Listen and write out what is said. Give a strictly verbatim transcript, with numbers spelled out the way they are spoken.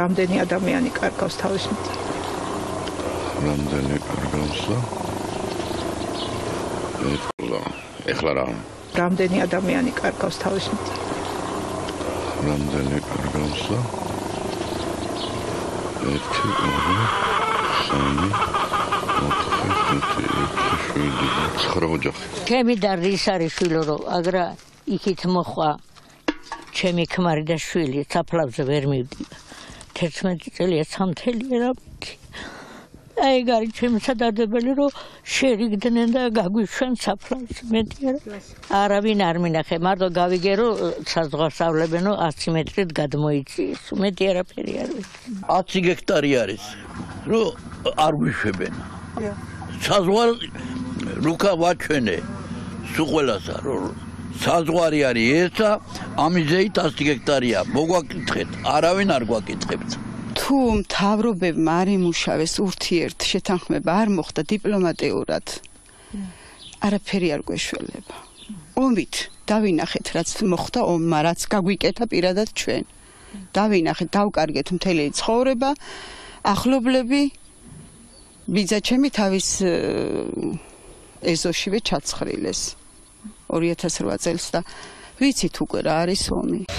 რამდენი ადამიანი კარგავს თავის მიტა? რამდენი კარგავს და ეხლა ეხლა რა? რამდენი ადამიანი კარგავს თავის მიტა? რამდენი კარგავს და ერთი, ორი, სამი, ოთხი, ხუთი, ექვსი, შვიდი, ცხრა ოჯახი. ჩემი და რის არის შვილო რომ აგრა იქით მოხვა ჩემი ქმარი და შვილი საფლავზე ვერ მივდია. თერთმეტი წელია სამთელია რა. აი გარი ჩემი სადადებელი რომ შერიგდნენ და გაგვიშვენ საფლავს მეტი არა. არავინ არ მინახე, მარტო გავიგე რომ საზღვარსავლებენო ათი მეტრით გადმოიწიეს. მეტი არაფერი არ ვიცი. ათი გექტარი არის, რომ არ ვიშვებენ. საზღვარ რუკა ვაჩვენე სულ ყველასა რომ საზღვარი არის ესა, ამიზეით ათი გექტარია. მოგვაკითხეთ, არავინ არ გვაკითხებთ. თუ მთავრობებმა არ იმუშავეს ურთიერთ შეთანხმება არ მოხდა დიპლომატიურად, არაფერი არ გვეშველება. ომით დავინახეთ, რაც მოხდა ომმა, რაც გაგვიკეთა პირადად ჩვენ. დავინახეთ, დავკარგეთ მთელი ცხოვრება, ახლობლები ბიძაჩემი თავის ეზოშივე ჩაცხრილეს ორი ათას რვა წელს და ვიცით უკვე რა არის ომი.